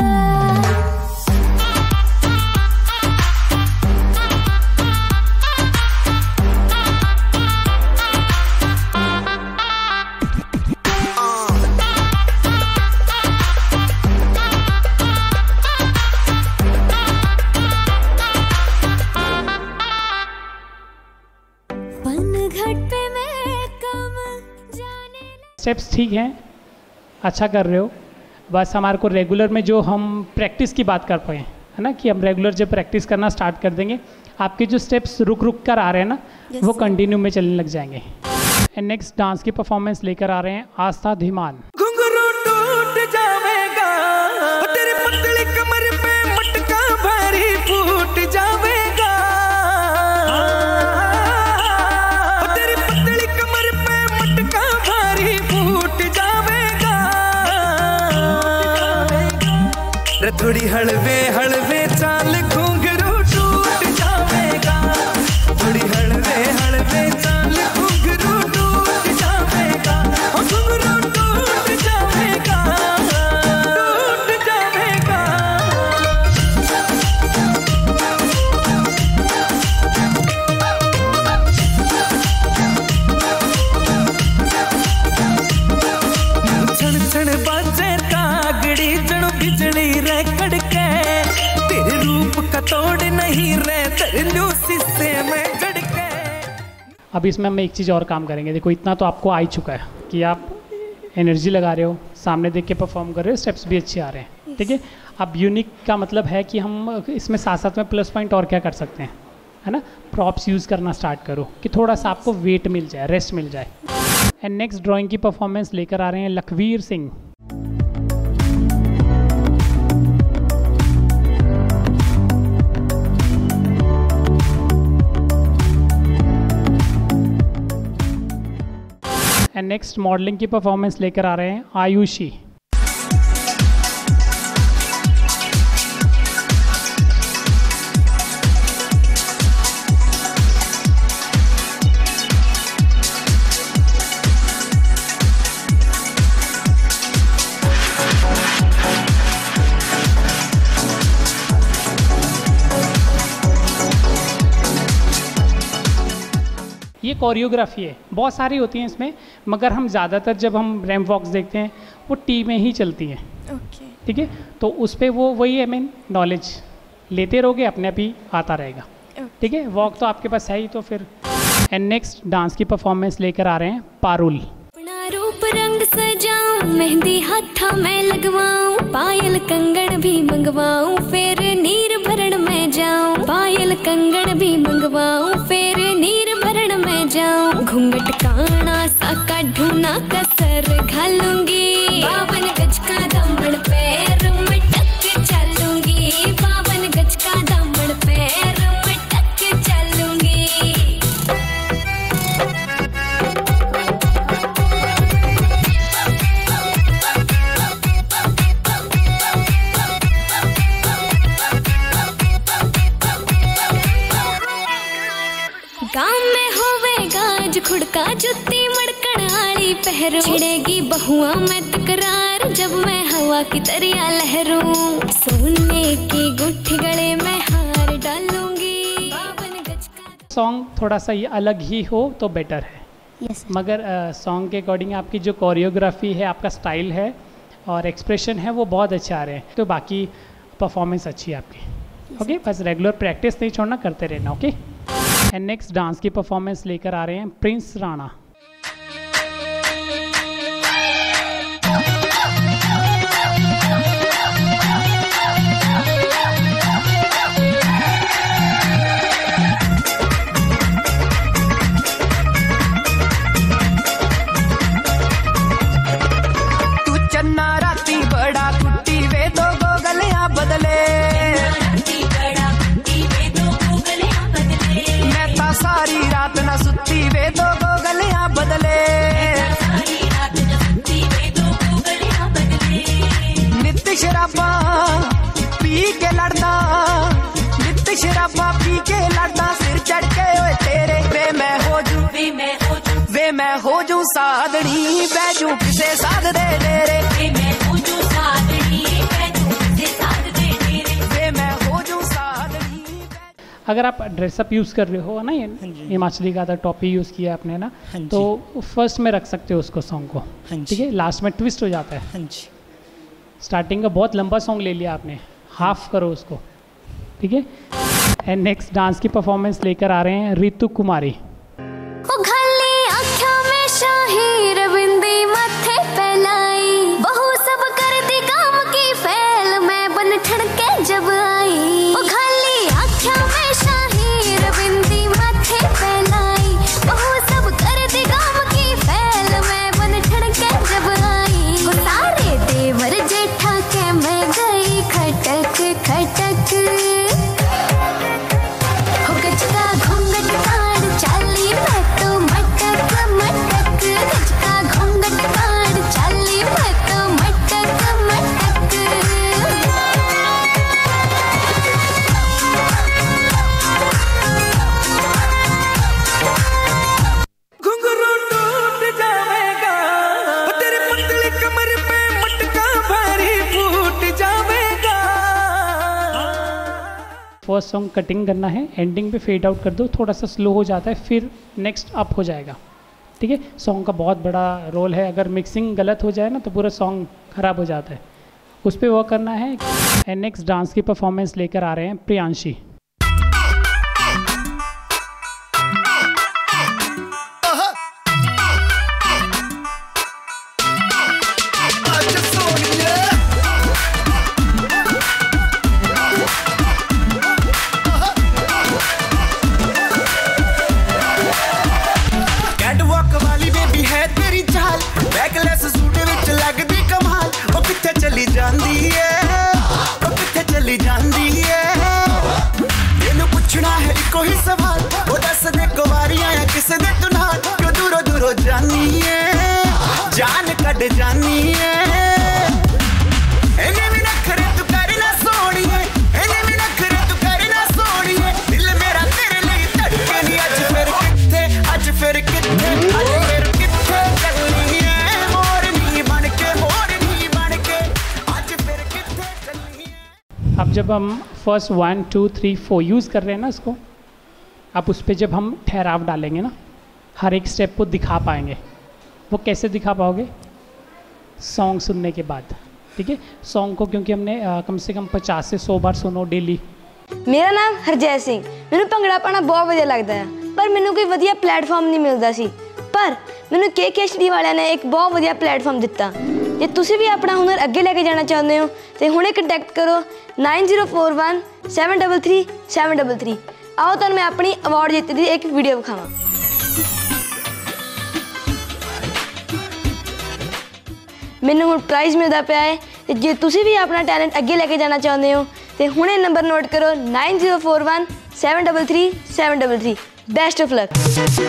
Speaker 3: स्टेप्स ठीक हैं, अच्छा कर रहे हो, बस हमारे को रेगुलर में जो हम प्रैक्टिस की बात कर पाए है ना, कि हम रेगुलर जब प्रैक्टिस करना स्टार्ट कर देंगे आपके जो स्टेप्स रुक रुक कर आ रहे हैं ना, yes, वो कंटिन्यू में चलने लग जाएंगे। एंड नेक्स्ट डांस की परफॉर्मेंस लेकर आ रहे हैं आस्था धीमान।
Speaker 14: घुंघरू टूट जाएगा, तेरी पतली कमर पे मटका भारी फूट जाएगा, तेरी पतली कमर पे मटका भारी फूट जाएगा, रे थोड़ी हलवे हलवे चाल घुंघरू टूट जाएगा, थोड़ी हलवे हलवे चाल घुंघरू टूट जाएगा, घुंघरू टूट जाएगा, टूट जाएगा। छण छण बाजे कागड़ी जणो बिजली रे कड़के, तेरे रूप का तोड़ नहीं रे तरलू शीशे में जड़के।
Speaker 3: अब इसमें हम एक चीज़ और काम करेंगे। देखो इतना तो आपको आ ही चुका है कि आप एनर्जी लगा रहे हो, सामने देख के परफॉर्म कर रहे हो, स्टेप्स भी अच्छे आ रहे हैं, ठीक है। अब यूनिक का मतलब है कि हम इसमें साथ साथ में प्लस पॉइंट और क्या कर सकते हैं, है ना, प्रॉप्स यूज़ करना स्टार्ट करो कि थोड़ा सा आपको वेट मिल जाए, रेस्ट मिल जाए। एंड नेक्स्ट ड्राइंग की परफॉर्मेंस लेकर आ रहे हैं Lakhvir Singh. And next modelling की परफॉर्मेंस लेकर आ रहे हैं आयुषी। ये कोरियोग्राफी है, बहुत सारी होती हैं इसमें, मगर हम ज़्यादातर जब हम रैम्प वॉक्स देखते हैं वो टी में ही चलती हैं,
Speaker 12: ओके
Speaker 3: ठीक है। तो उस पर वो वही है, मेन नॉलेज लेते रहोगे अपने आप ही आता रहेगा, ठीक है। वॉक तो आपके पास है ही, तो फिर। एंड नेक्स्ट डांस की परफॉर्मेंस लेकर आ रहे हैं पारुल।
Speaker 13: अपना रूप रंग सजाऊं, मेहंदी हाथा में लगवाऊं, पायल कंगन भी मंगवाऊं, फिर नीर भरण में जाऊं, पायल कंगन भी मंगवाऊं, फिर नीर भरण में जाऊं, घूंघट काना सा काढूना कसर घालूंगी, बावन गज का दामन पैर में टक चलूंगी, बावन गज का दामन पैर में टक चलूंगी। गाँव में होवेगा आज खुड़का, जुत्ती मड़कण आली पहरू, छिड़ेगी बहुआ में तकरार जब मैं हवा की तरिया लहरूं, सोने की गुट्ठी गले में हार डालूंगी, बावन गज का।
Speaker 3: सॉन्ग थोड़ा सा ये अलग ही हो तो बेटर है,
Speaker 8: yes,
Speaker 3: मगर सॉन्ग के अकॉर्डिंग आपकी जो कोरियोग्राफी है, आपका स्टाइल है और एक्सप्रेशन है वो बहुत अच्छे आ रहे हैं, तो बाकी परफॉर्मेंस अच्छी है आपकी, ओके okay? बस रेगुलर प्रैक्टिस नहीं छोड़ना, करते रहना, okay okay? And next dance की परफॉर्मेंस लेकर आ रहे हैं प्रिंस राणा।
Speaker 15: शराबा पी के लड़दा, नित शराबा पी के लड़दा, सिर चढ़ के ओए तेरे वे मैं हो जू, वे मैं हो जू, वे मैं हो जू साधनी, बैजू किसे साध दे तेरे, वे मैं हो जू साधनी, बैजू किसे साध दे तेरे, वे मैं हो जू साधनी।
Speaker 3: अगर आप ड्रेसअप यूज़ कर रहे हो ना, ये हिमाचली का था टॉपी यूज़ किया आपने ना, तो फर्स्ट में रख सकते हो उसको सॉन्ग को, ठीक है, लास्ट में ट्विस्ट हो जाता है। स्टार्टिंग का बहुत लंबा सॉन्ग ले लिया आपने, हाफ करो उसको, ठीक है। एंड नेक्स्ट डांस की परफॉर्मेंस लेकर आ रहे हैं रितु कुमारी।
Speaker 2: जब आई वो खाली आँखों में शाही रविंदी माथे पे लाई, बहु सब कर दी गाँव की फैल मैं बन ठड़के जब आई, वो सारे देवर जेठा के मैं गई खटक खटक, हो गजका घूंघट काढ़ चाली मैं तो मटक मटक, गजका घूंघट काढ़ चाली मैं तो मटक मटक।
Speaker 3: फर्स्ट सॉन्ग कटिंग करना है, एंडिंग पे फेड आउट कर दो, थोड़ा सा स्लो हो जाता है, फिर नेक्स्ट अप हो जाएगा, ठीक है। सॉन्ग का बहुत बड़ा रोल है, अगर मिक्सिंग गलत हो जाए ना तो पूरा सॉन्ग खराब हो जाता है, उस पर वर्क करना है। एंड नेक्स्ट डांस की परफॉर्मेंस लेकर आ रहे हैं प्रियांशी।
Speaker 15: चली जांदी है, वो किथे चली जांदी है, ਇਹਨੂੰ ਪੁੱਛਣਾ ਹੈ ਇੱਕੋ ਹੀ ਸਵਾਲ, ਉਹ ਦੱਸ ਦੇ ਕੁਵਾਰੀਆਂ ਆ ਕਿਸੇ ਦੇ ਤੂੰ ਨਾਲ, ਕਿਉਂ ਦੂਰੋਂ ਦੂਰੋਂ ਜਾਨੀ ਹੈ, ਜਾਨ ਕੱਢ ਜਾਨੀ ਹੈ, ਇਹਨੇ ਵੀ ਨਖਰੇ ਤੂੰ ਕਰਨਾ ਸੋਹਣੀਏ, ਇਹਨੇ ਵੀ ਨਖਰੇ ਤੂੰ ਕਰਨਾ ਸੋਹਣੀਏ, ਦਿਲ ਮੇਰਾ ਤੇਰੇ ਲਈ ਧੜਕੇ ਨਹੀਂ, ਅੱਜ ਫਿਰ ਕਿੱਥੇ, ਅੱਜ ਫਿਰ ਕਿੱਥੇ, ਅੱਜ ਫਿਰ ਕਿੱਥੇ ਚੱਲਣੀ ਹੈ, ਮੋਰਨੀ ਬਣ ਕੇ ਮੋਰਨੀ ਬਣ ਕੇ, ਅੱਜ ਫਿਰ ਕਿੱਥੇ ਚੱਲਣੀ ਹੈ।
Speaker 3: अब जब हम first one two three four use कर रहे हैं ना इसको, अब उस पर जब हम ठहराव डालेंगे ना, हर एक स्टेप को दिखा पाएंगे। वो कैसे दिखा पाओगे? सॉन्ग सुनने के बाद, ठीक है। सॉन्ग को क्योंकि हमने आ, कम से कम पचास से सौ बार सुनो डेली।
Speaker 8: मेरा नाम हरजैत सिंह, मैनू भंगड़ा पाना बहुत वधिया लगता है, पर मैनू कोई वधिया प्लेटफॉर्म नहीं मिलता सी, पर मैनू के के एच डी वालियां ने एक बहुत वधिया प्लेटफॉर्म दिता। जे तुसी भी अपना हुनर अगे लेके जाना चाहते हो तो हुणे कंटैक्ट करो nine zero four one seven double three seven double three. आओ तो मैं अपनी अवार्ड जीती दी एक वीडियो दिखावा। मैनू हुण प्राइज़ मिलता पाया है। जे तुसी भी अपना टैलेंट अगे लेके जाना चाहते हो तो हुणे नंबर नोट करो nine zero four one seven double three seven double three. Best of luck.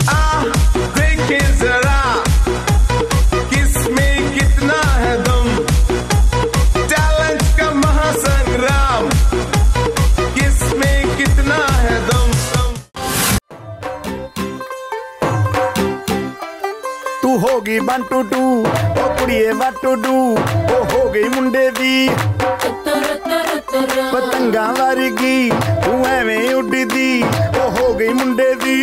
Speaker 9: किसमें कितना है दम, टैलेंट का महासंग्राम, किसमें कितना है दम।
Speaker 16: तू होगी वन टू टू, ओ कुड़िए वन टू डू, ओ हो गई मुंडे दी पतंगा वर्गी, तू एवें उड़दी, ओ हो गई मुंडे दी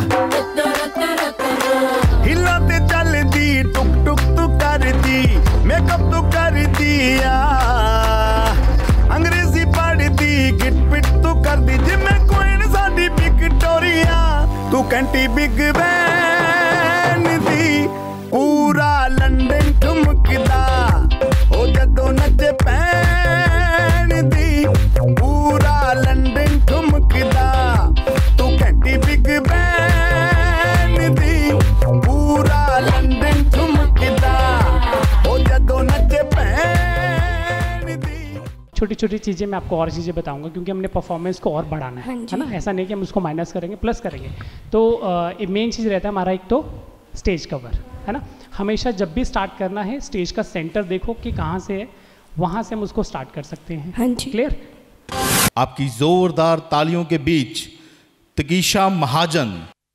Speaker 16: हिला ते चलदी, टुक टुक तू करदी, मेकअप तू कर दिया, अंग्रेजी पढ़दी, गिट पिट तू कर दी, जिम्मे क्वीन साडी विक्टोरिया, तू कंटी बिग बैन दी, पूरा लंदन ठुमकदा, ओ जदों नचे पैन दी, पूरा लंदन ठुमकदा, तू कंटी बिग बैन दी, पूरा लंदन ठुमकदा, ओ जदों नचे पैन दी।
Speaker 3: छोटी छोटी चीज़ें मैं आपको और चीज़ें बताऊंगा क्योंकि हमने परफॉर्मेंस को और बढ़ाना है, है ना। ऐसा नहीं कि हम उसको माइनस करेंगे, प्लस करेंगे। तो मेन चीज़ रहता है हमारा एक तो स्टेज कवर, है ना। हमेशा जब भी स्टार्ट करना है स्टेज का सेंटर देखो कि कहाँ से है, वहाँ से हम उसको स्टार्ट कर सकते हैं।
Speaker 12: हाँ जी।
Speaker 3: क्लियर?
Speaker 1: आपकी जोरदार तालियों के बीच तकीशा महाजन।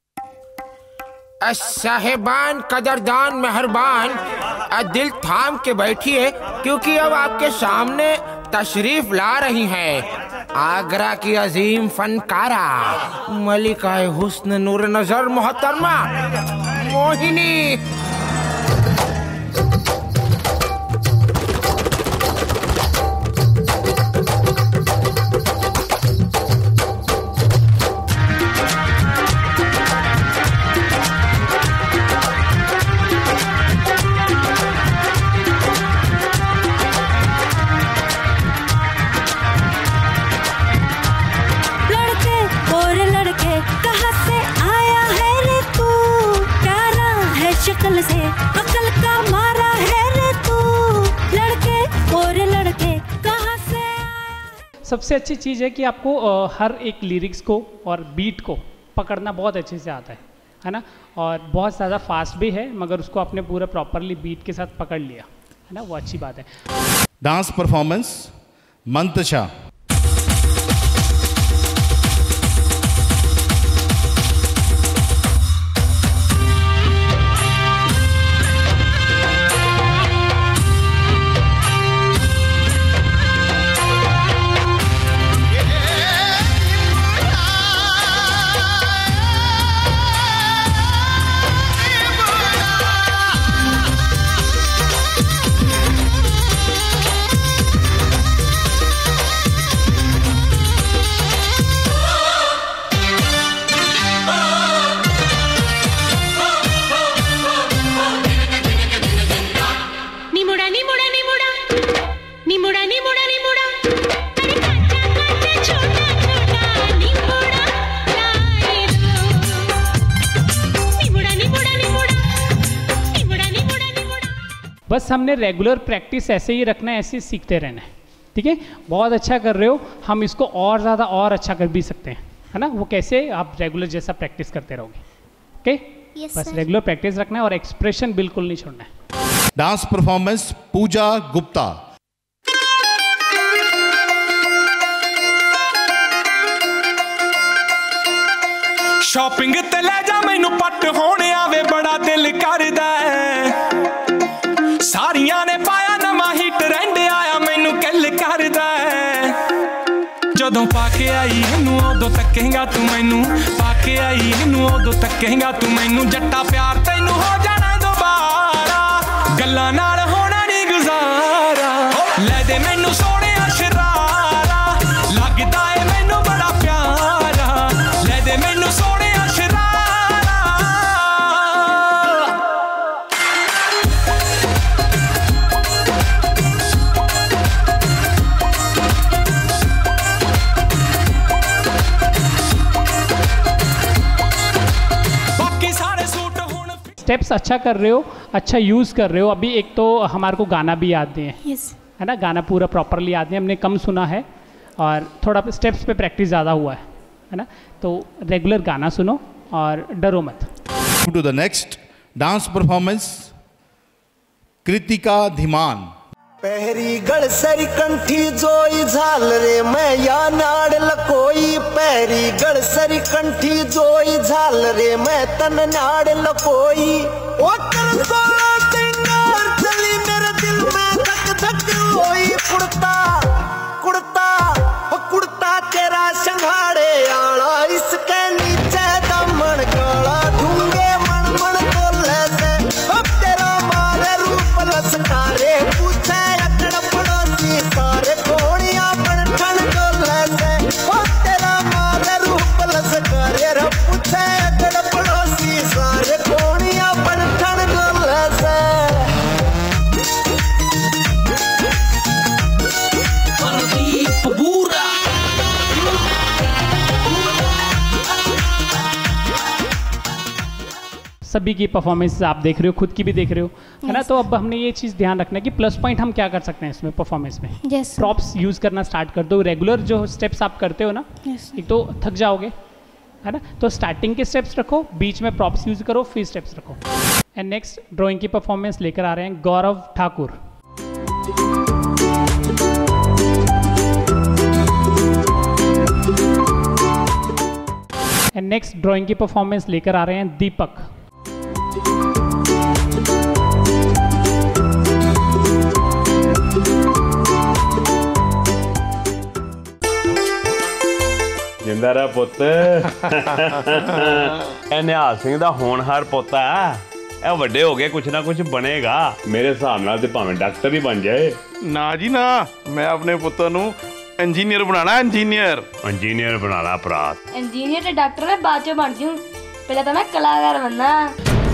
Speaker 17: साहेबान, कदरदान, मेहरबान, दिल थाम के बैठिए क्योंकि अब आपके सामने तशरीफ ला रही हैं आगरा की अजीम फनकारा मलिका हुस्न नूर नजर मोहतरमा मोहिनी।
Speaker 4: शक्ल से अकल का मारा है रे तू, लड़के और लड़के कहाँ से।
Speaker 3: सबसे अच्छी चीज़ है कि आपको अ, हर एक लिरिक्स को और बीट को पकड़ना बहुत अच्छे से आता है है ना, और बहुत ज़्यादा फास्ट भी है मगर उसको आपने पूरा प्रॉपरली बीट के साथ पकड़ लिया है ना, वो अच्छी बात है।
Speaker 1: Dance performance Mantasha.
Speaker 3: बस हमने रेगुलर प्रैक्टिस ऐसे ही रखना है, ऐसे ही सीखते रहना है। ठीक है, बहुत अच्छा कर रहे हो, हम इसको और ज़्यादा और अच्छा कर भी सकते हैं है ना। वो कैसे? आप रेगुलर जैसा प्रैक्टिस करते रहोगे। ओके,
Speaker 2: yes,
Speaker 3: बस
Speaker 2: sir.
Speaker 3: रेगुलर प्रैक्टिस रखना है और एक्सप्रेशन बिल्कुल नहीं छोड़ना है।
Speaker 1: Dance performance Pooja Gupta.
Speaker 5: Shopping ते ले जा मैनू पट होने आवे बड़ा दिल करदा है, सारियां ने पाया नवा ही ट्रेंड आया मैनू किल करदा है। जदों पाके आई इनू उदों तकेगा तू मैनू, पाके आई इनू उदों तकेगा तू मैनू, जट्टा प्यार तैनू हो जाना दोबारा, गल्लां नाल होना नहीं गुजारा, ले दे मैनू सोने शरारा, लगदा है मैनू बड़ा प्यारा, ले दे मैनू सोने
Speaker 3: स्टेप्स अच्छा कर रहे हो, अच्छा यूज़ कर रहे हो। अभी एक तो हमारे को गाना भी याद नहीं है
Speaker 12: yes.
Speaker 3: है ना, गाना पूरा प्रॉपरली याद नहीं, हमने कम सुना है और थोड़ा स्टेप्स पे प्रैक्टिस ज़्यादा हुआ है है ना, तो रेगुलर गाना सुनो और डरो मत।
Speaker 1: To the next dance performance Kritika Dhiman.
Speaker 18: पहरी गढ़ सरी कंठी जोई झाल रे मैं या नाड़ लकोई, पहरी गढ़ सरी कंठी जोई झाल रे मैं तन नाड़ लकोई, ओ कर सोला सिंगार चली मेरे दिल में धक धक होई, कुड़ता कुड़ता ओ कुड़ता तेरा संघाड़े आला, इसके नीचे दमन काला, ढूंगे मन मन बोले से अब तेरा मारे रूप लसकारे, पूछे
Speaker 3: सभी की परफॉर्मेंस आप देख रहे हो, खुद की भी देख रहे हो है ना, तो अब हमने ये चीज़ ध्यान रखना है कि प्लस पॉइंट हम क्या कर सकते हैं इसमें परफॉर्मेंस में।
Speaker 8: yes,
Speaker 3: प्रॉप्स यूज़ करना स्टार्ट कर दो। रेगुलर जो स्टेप्स आप करते हो ना,
Speaker 8: yes,
Speaker 3: एक तो थक जाओगे है ना, तो स्टार्टिंग के स्टेप्स रखो, बीच में प्रॉप्स यूज़ करो, फिर स्टेप्स रखो। एंड नेक्स्ट ड्राइंग की परफॉर्मेंस लेकर आ रहे हैं गौरव ठाकुर। नेक्स्ट ड्राइंग की परफॉर्मेंस लेकर आ रहे हैं दीपक।
Speaker 19: ਜਿੰਦਾ ਰਹਿ ਪੁੱਤ। ਇਹ ਨਿਹਾਲ ਸਿੰਘ ਦਾ ਹੋਣਹਾਰ ਪੋਤਾ ਹੈ, ਇਹ ਵੱਡੇ ਹੋ ਕੇ ਕੁਛ ਨਾ ਕੁਛ ਬਣੇਗਾ। ਮੇਰੇ ਹਿਸਾਬ ਨਾਲ ਤੇ ਭਾਵੇਂ ਡਾਕਟਰ ਹੀ ਬਣ ਜਾਏ।
Speaker 20: ਨਾ ਜੀ ਨਾ, ਮੈਂ ਆਪਣੇ ਪੁੱਤਰ ਨੂੰ ਇੰਜੀਨੀਅਰ ਬਣਾਣਾ। ਇੰਜੀਨੀਅਰ
Speaker 19: ਇੰਜੀਨੀਅਰ ਬਣਾਣਾ ਭਰਾ।
Speaker 8: ਇੰਜੀਨੀਅਰ ਤੇ ਡਾਕਟਰ ਮੈਂ ਬਾਅਦ ਚੋਂ ਬਣ ਜੂ, ਪਹਿਲਾਂ ਤਾਂ ਮੈਂ ਕਲਾਕਾਰ ਬਣਨਾ।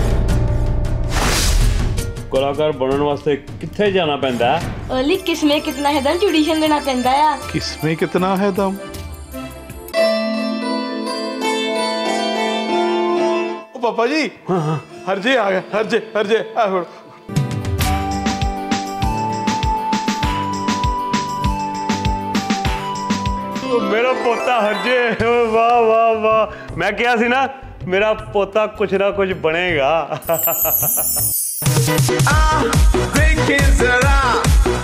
Speaker 19: ਕਲਾਕਾਰ ਬਣਨ ਵਾਸਤੇ ਕਿੱਥੇ ਜਾਣਾ ਪੈਂਦਾ?
Speaker 8: ਓਲੀ ਕਿਸਮੇ ਕਿਤਨਾ ਹੈ ਦਮ ਟਿਊਸ਼ਨ ਦੇਣਾ ਪੈਂਦਾ ਆ।
Speaker 20: ਕਿਸਮੇ ਕਿਤਨਾ ਹੈ ਦਮ? ਉਹ ਪਾਪਾ ਜੀ ਹਰਜੇ ਆ ਗਿਆ। ਹਰਜੇ ਹਰਜੇ ਆ ਹੁਣ।
Speaker 19: ਮੇਰਾ ਪੋਤਾ ਹਰਜੇ, ਵਾਹ ਵਾਹ ਵਾਹ। ਮੈਂ ਕਿਹਾ ਸੀ ਨਾ ਮੇਰਾ ਪੋਤਾ ਕੁਛ ਨਾ ਕੁਛ ਬਣੇਗਾ।
Speaker 9: ਦੇਖੇ ਜ਼ਰਾ